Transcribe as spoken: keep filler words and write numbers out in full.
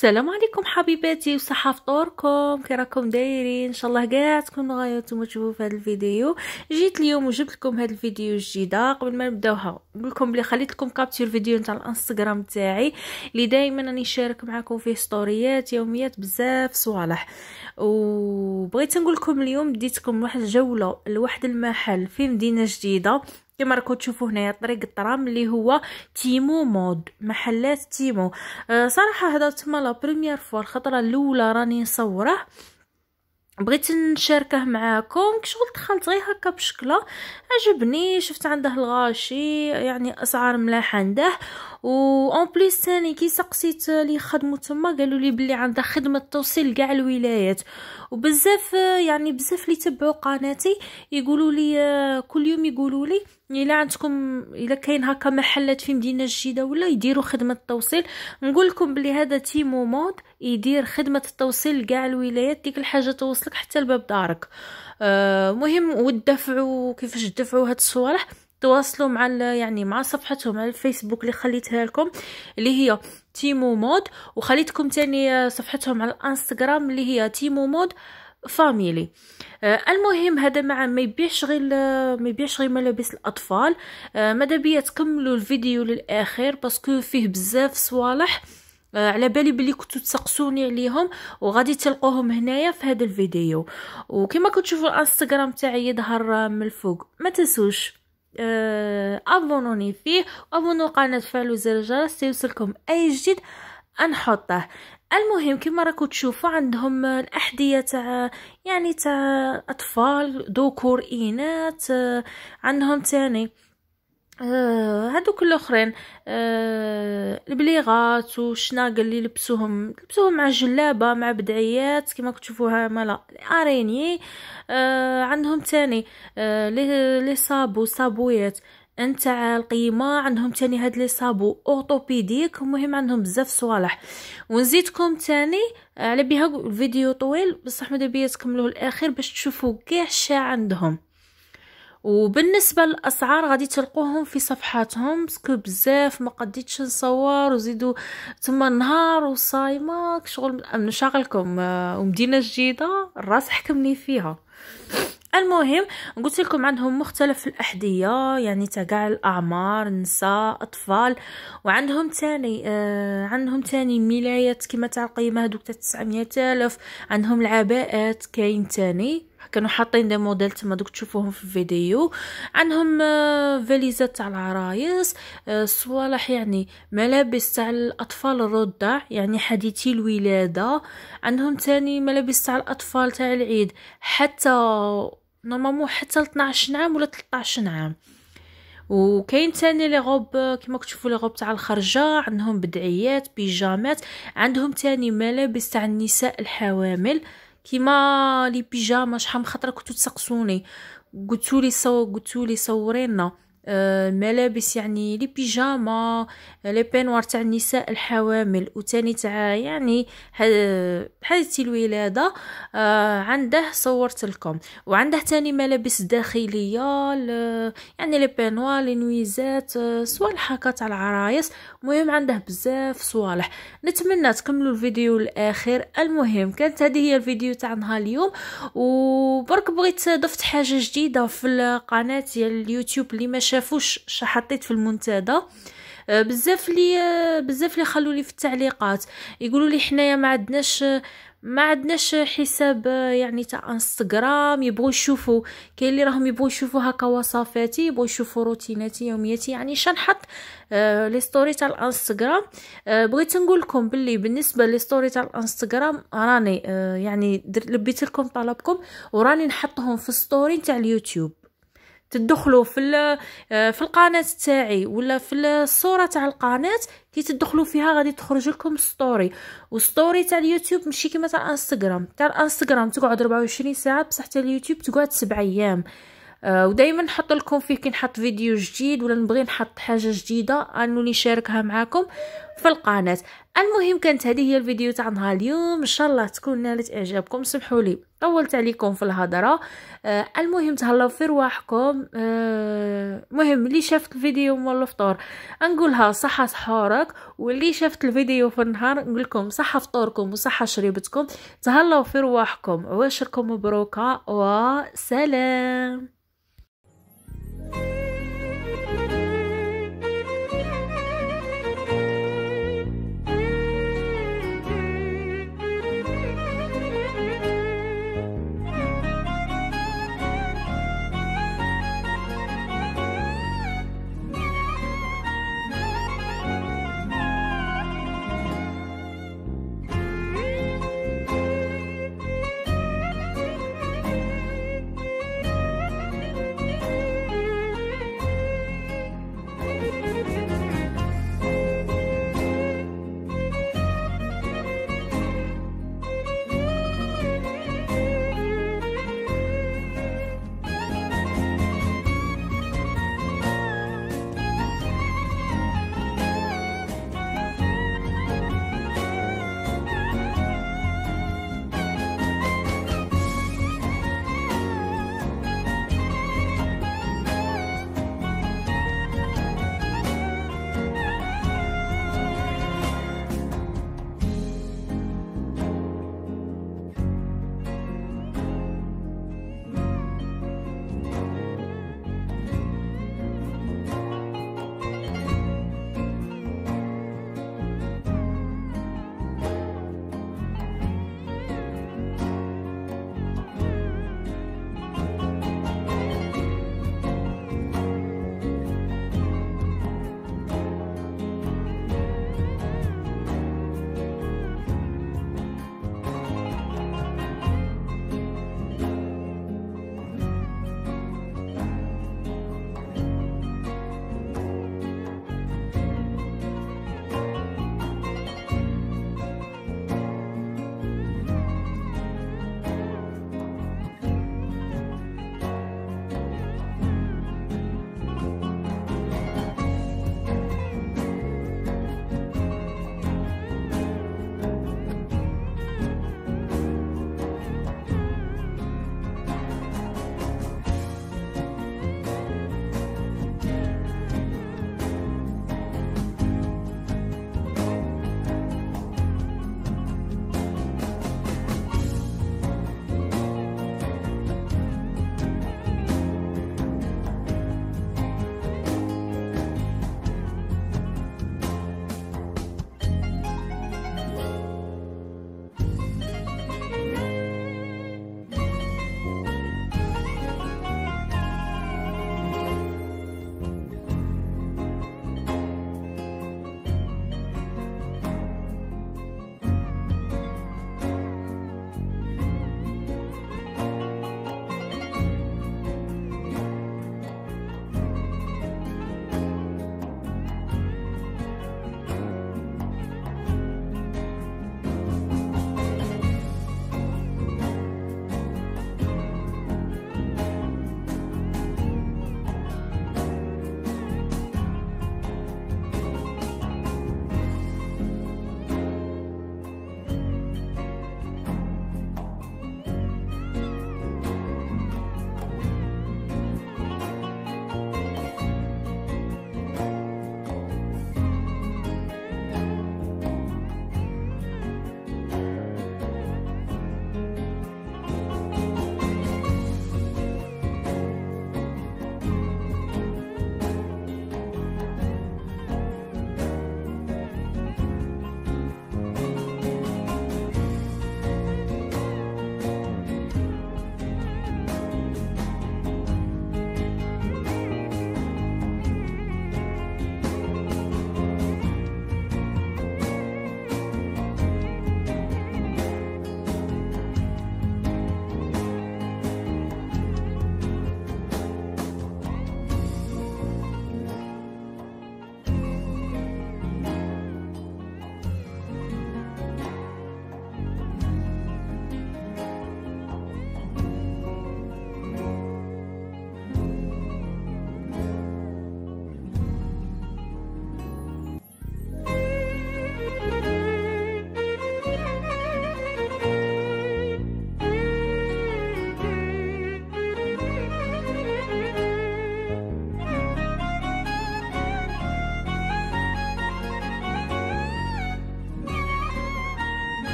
السلام عليكم حبيباتي وصحة فطوركم، كي راكم دايرين؟ ان شاء الله كاع تكونوا غايتو تشوفوا في هذا الفيديو. جيت اليوم وجبت لكم هذا الفيديو الجديده. قبل ما نبداوها نقول لكم بلي خليت لكم كابتشر فيديو نتاع الانستغرام تاعي اللي دائما راني نشارك معكم فيه ستوريات يوميات بزاف صوالح، وبغيت نقول لكم اليوم ديتكم واحد الجوله لواحد المحل في مدينه جديده كما راكم تشوفوا هنايا طريق الترام اللي هو تيمو مود، محلات تيمو. أه صراحه هذا تما لا بريمير فوا، الخطره الاولى راني نصوره، بغيت نشاركه معاكم. شغل دخلت غير هكا بشكله عجبني، شفت عنده الغاشي يعني اسعار ملاح عنده، و اون بليس ثاني كي سقسيت لي خدموا تما قالوا لي بلي عنده خدمه توصيل كاع الولايات. وبزاف يعني بزاف اللي تبعوا قناتي يقولوا لي كل يوم يقولوا لي الا عندكم الا كاين هكا محلات في مدينه جديده ولا يديروا خدمه توصيل. نقول لكم بلي هذا تيمو مود يدير خدمه التوصيل كاع الولايات، ديك الحاجه توصلك حتى لباب دارك. آه مهم والدفعوا كيفاش تدفعوا هاد الصوالح تواصلوا مع يعني مع صفحتهم على الفيسبوك اللي خليتها لكم اللي هي تيمو مود، وخليتكم تاني صفحتهم على الانستغرام اللي هي تيمو مود فاميلي. آه المهم هذا مع ما يبيعش غير ما يبيعش غير ملابس الاطفال. آه ماذا بيا تكملوا الفيديو للاخر باسكو فيه بزاف صوالح. آه على بالي بلي كنتو تسقسوني عليهم وغادي تلقوهم هنايا في هذا الفيديو. وكما كنتو تشوفوا الانستغرام تاعي يظهر من الفوق، ما تنسوش آه ابونوني فيه، ابونوا القناه، فعلوا زر الجرس تيوصلكم اي جديد نحطه. المهم كما راكم تشوفوا عندهم الاحذيه تاع يعني تاع اطفال ذكور اناث، عندهم تاني آه هادوك الاخرين آه البليغات والشناقل اللي لبسوهم لبسوهم مع جلابه مع بدعيات كما كتشوفوها مالا اريني. آه عندهم تاني آه لي لي صابو صابويات نتاع القيمه، عندهم تاني هاد لي صابو اوتوبيديك. المهم عندهم بزاف صوالح. ونزيدكم تاني على بها الفيديو طويل بصح ماذا بيا تكملوه الاخر باش تشوفوا كاع الشا عندهم. وبالنسبه للاسعار غادي تلقوهم في صفحاتهم باسكو بزاف ما قديتش نصور وزيدوا تما نهار وصايمه شغل نشغلكم ومدينه جديده الراس حكمني فيها. المهم قلت لكم عندهم مختلف الاحذيه يعني تاع كاع الاعمار، نساء اطفال. وعندهم تاني آه عندهم تاني ملايات كما تاع القيمه هذوك تاع تسعمية الف. عندهم العباءات كاين تاني كانوا حاطين دي موديل تما دوك تشوفوهم في الفيديو. عندهم آه فاليزات تاع العرايس، آه صوالح يعني ملابس تاع الاطفال الرضع يعني حديثي الولاده. عندهم تاني ملابس تاع الاطفال تاع العيد حتى نورمالمون حتى اثناش عام ولا ثلاثة عشر عام. وكاين تاني لي غوب كما كتشوفوا لي غوب تاع الخرجه، عندهم بدعيات بيجامات. عندهم تاني ملابس تاع النساء الحوامل كيما لي بيجاما. شحال من خطره كنتو تسقسوني قلتولي صو قلتولي صورينا الملابس آه يعني لي بيجاما لي بينوار تاع النساء الحوامل وتاني تاع يعني حديثي الولاده. آه عنده صورت لكم. وعنده تاني ملابس داخليه يعني لي بينوار لي نويزات آه صوالح هكا تاع العرايس. المهم عنده بزاف صوالح. نتمنى تكملوا الفيديو الاخر. المهم كانت هذه هي الفيديو تاع نهار اليوم، وبرك بغيت ضفت حاجه جديده في القناه ديال اليوتيوب اللي ما شافوش حطيت في المنتدى. بزاف لي بزاف لي خلوا لي في التعليقات يقولوا لي حنايا ما عندناش ما عندناش حساب يعني تاع انستغرام، يبغوا يشوفوا كاين اللي راهم يبغوا يشوفوا هكا وصفاتي، يبغوا يشوفوا روتيناتي يومياتي يعني شنحط آه لي ستوري تاع الانستغرام. آه بغيت نقول لكم باللي بالنسبه لي ستوري تاع الانستغرام راني آه يعني لبيت لكم طلبكم وراني نحطهم في ستوري تاع اليوتيوب. تدخلوا في في القناه تاعي ولا في الصوره تاع القناه كي تدخلوا فيها غادي تخرج لكم ستوري. وستوري تاع اليوتيوب ماشي كيما تاع الانستغرام. تاع الانستغرام تقعد أربعة وعشرين ساعه بصح تاع اليوتيوب تقعد سبعة ايام. آه ودائما نحط لكم فيه كي نحط فيديو جديد ولا نبغي نحط حاجه جديده انو نشاركها معاكم في القناه. المهم كانت هذه هي الفيديو تاع نهار اليوم، ان شاء الله تكون نالت اعجابكم. سمحوا لي طولت عليكم في الهضره. آه المهم تهلاو في رواحكم. آه المهم اللي شافت الفيديو مول الفطور نقولها صحه سحورك، واللي شافت الفيديو في النهار نقول لكم صحه فطوركم وصحه شريبتكم. تهلاو في رواحكم، عواشركم مبروكه وسلام.